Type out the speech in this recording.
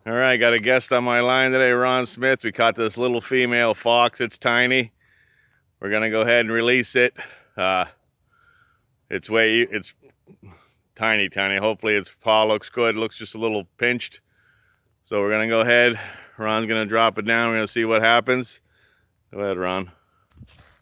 All right, got a guest on my line today, Ron Smith. We caught this little female fox. It's tiny. We're gonna go ahead and release it. It's tiny. Hopefully its paw looks good. It looks just a little pinched. So we're gonna go ahead. Ron's gonna drop it down. We're gonna see what happens. Go ahead, Ron.